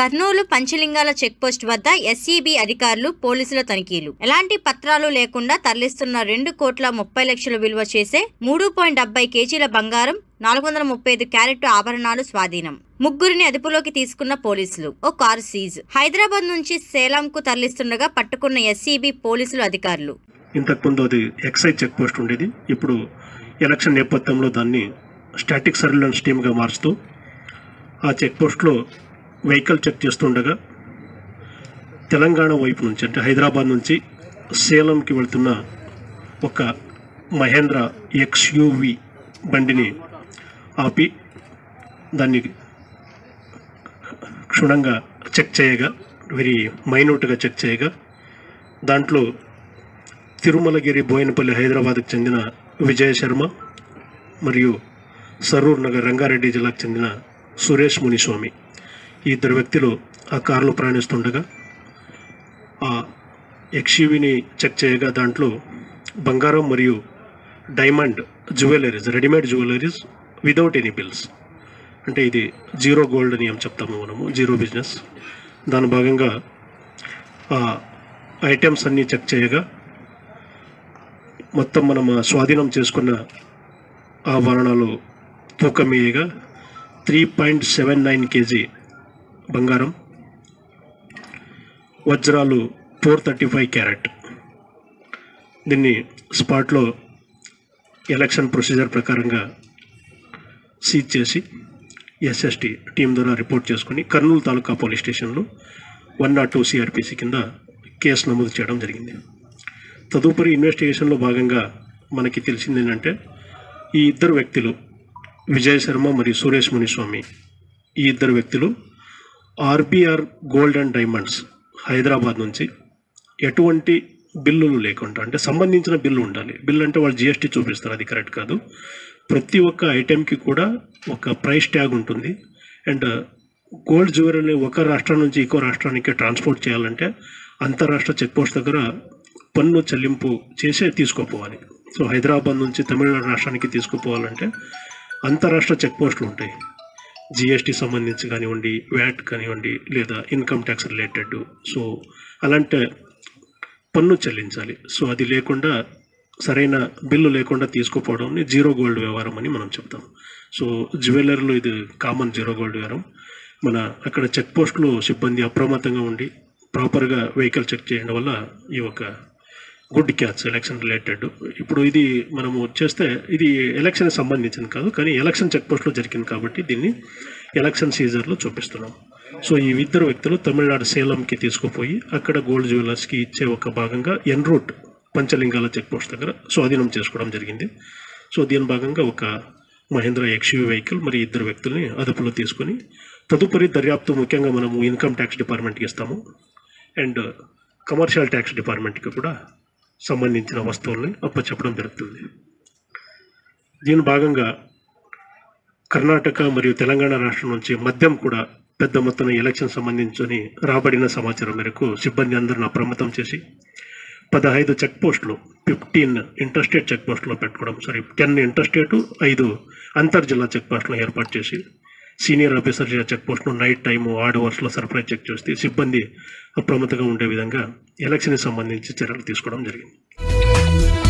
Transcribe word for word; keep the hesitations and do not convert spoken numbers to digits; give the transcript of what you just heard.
Kurnool Panchalingala checkpost వద్ద SEB అధికారులు పోలీసుల తనిఖీలు. ఎలాంటి పత్రాలు లేకుండా తరలిస్తున్న రెండు కోట్ల ముప్పై లక్షల విలువ చేసే మూడు పాయింట్ డెబ్బై కేజీల బంగారం, నాలుగు వందల ముప్పై ఐదు క్యారెట్ ఆభరణాలు స్వాధీనం. ముగ్గురిని అదుపులోకి తీసుకున్న పోలీసులు. ఓ కారు సీజ్. హైదరాబాద్ నుంచి సేలంకు తరలిస్తుండగా పట్టుకున్న ఎస్ఈబి పోలీసులు అధికారులు. ఇంతకుముందు అది ఎక్సైజ్ చెక్ పోస్ట్ ఉండేది. ఇప్పుడు ఎలక్షన్ నేపథ్యంలో దాన్ని స్టాటిక్ సర్వేలెన్స్ టీమ్గా మార్చుతూ ఆ చెక్ పోస్ట్లో వెహికల్ చెక్ చేస్తుండగా తెలంగాణ వైపు నుంచి అంటే హైదరాబాద్ నుంచి సేలంకి వెళ్తున్న ఒక మహేంద్ర ఎక్స్యూవి బండిని ఆపి దాన్ని క్షుణ్ణంగా చెక్ చేయగా, వెరీ మైన్యూట్గా చెక్ చేయగా దాంట్లో తిరుమలగిరి బోయినపల్లి హైదరాబాద్కు చెందిన విజయ శర్మ మరియు సరూర్ నగర్ రంగారెడ్డి జిల్లాకు చెందిన సురేష్ మునిస్వామి ఈ ఇద్దరు వ్యక్తులు ఆ కారులో ప్రయాణిస్తుండగా ఆ ఎక్స్యూవీని చెక్ చేయగా దాంట్లో బంగారం మరియు diamond jewelleries, readymade jewelleries without any bills, అంటే ఇది జీరో గోల్డ్ అని ఏం చెప్తాము మనము, జీరో బిజినెస్. దాని భాగంగా ఆ ఐటమ్స్ అన్నీ చెక్ చేయగా మొత్తం మనం స్వాధీనం చేసుకున్న ఆభరణాలు తూకం వేయగా three point seven nine KG బంగారం, వజ్రాలు ఫోర్ థర్టీ ఫైవ్ క్యారెట్. దీన్ని స్పాట్లో ఎలక్షన్ ప్రొసీజర్ ప్రకారంగా సీజ్ చేసి ఎస్ఎస్టీ టీం ద్వారా రిపోర్ట్ చేసుకుని కర్నూలు తాలూకా పోలీస్ స్టేషన్లో వన్ నాట్ టూ సిఆర్పిసి కింద కేసు నమోదు చేయడం జరిగింది. తదుపరి ఇన్వెస్టిగేషన్లో భాగంగా మనకి తెలిసింది ఏంటంటే ఈ ఇద్దరు వ్యక్తులు విజయ్ శర్మ మరియు సురేష్ మునిస్వామి ఈ ఇద్దరు వ్యక్తులు RBR gold and diamonds Hyderabad నుంచి ఎటువంటి బిల్లులు లేకుండా, అంటే సంబంధించిన బిల్లు ఉండాలి. బిల్లు అంటే వాళ్ళు జిఎస్టీ చూపిస్తారు, అది కరెక్ట్ కాదు. ప్రతి ఒక్క ఐటెంకి కూడా ఒక ప్రైస్ ట్యాగ్ ఉంటుంది. అండ్ గోల్డ్ జ్యువెలరీ ఒక రాష్ట్రం నుంచి ఇంకో రాష్ట్రానికి ట్రాన్స్పోర్ట్ చేయాలంటే అంతర్రాష్ట్ర చెక్ పోస్ట్ దగ్గర పన్ను చెల్లింపు చేసే తీసుకుపోవాలి. సో హైదరాబాద్ నుంచి తమిళనాడు రాష్ట్రానికి తీసుకుపోవాలంటే అంతర్రాష్ట్ర చెక్ పోస్టులు ఉంటాయి. జిఎస్టీ సంబంధించి కానివ్వండి, వ్యాట్ కానివ్వండి, లేదా ఇన్కమ్ ట్యాక్స్ రిలేటెడ్. సో అలాంటి పన్ను చెల్లించాలి. సో అది లేకుండా, సరైన బిల్లు లేకుండా తీసుకుపోవడం జీరో గోల్డ్ వ్యవహారం అని మనం చెప్తాం. సో జ్యువెలరీలో ఇది కామన్ జీరో గోల్డ్ వ్యవహారం. మన అక్కడ చెక్ పోస్టులో సిబ్బంది అప్రమత్తంగా ఉండి ప్రాపర్గా వెహికల్ చెక్ చేయడం వల్ల ఈ ఒక గుడ్ క్యాచ్ ఎలక్షన్ రిలేటెడ్. ఇప్పుడు ఇది మనము చేస్తే ఇది ఎలక్షన్ సంబంధించింది కాదు, కానీ ఎలక్షన్ చెక్ పోస్ట్లో జరిగింది కాబట్టి దీన్ని ఎలక్షన్ సీజర్లో చూపిస్తున్నాం. సో ఈ ఇద్దరు వ్యక్తులు తమిళనాడు సేలంకి తీసుకుపోయి అక్కడ గోల్డ్ జ్యువెలర్స్కి ఇచ్చే ఒక భాగంగా en route Panchalingala check post దగ్గర స్వాధీనం చేసుకోవడం జరిగింది. సో దీని భాగంగా ఒక మహేంద్ర ఎక్స్యూవీ వెహికల్ మరి ఇద్దరు వ్యక్తుల్ని అదుపులో తీసుకొని తదుపరి దర్యాప్తు ముఖ్యంగా మనము ఇన్కమ్ ట్యాక్స్ డిపార్ట్మెంట్కి ఇస్తాము అండ్ కమర్షియల్ ట్యాక్స్ డిపార్ట్మెంట్కి కూడా సంబంధించిన వస్తువుల్ని అప్పచెప్పడం జరుగుతుంది. దీని భాగంగా కర్ణాటక మరియు తెలంగాణ రాష్ట్రం నుంచి మద్యం కూడా పెద్ద మొత్తం ఎలక్షన్ సంబంధించి రాబడిన సమాచారం మేరకు సిబ్బంది అందరిని అప్రమత్తం చేసి పదహైదు చెక్ పోస్టులు, ఫిఫ్టీన్ ఇంటర్స్టేట్ చెక్ పోస్టులో పెట్టుకోవడం, సారీ టెన్ ఇంటర్స్టేటు, ఐదు అంతర్జిల్లా చెక్ పోస్టులను ఏర్పాటు చేసి సీనియర్ ఆఫీసర్ చెక్ పోస్ట్ను నైట్ టైము ఆడ్ అవర్స్లో సర్ప్రైజ్ చెక్ చేస్తే సిబ్బంది అప్రమత్తంగా ఉండే విధంగా ఎలక్షన్కి సంబంధించి చర్యలు తీసుకోవడం జరిగింది.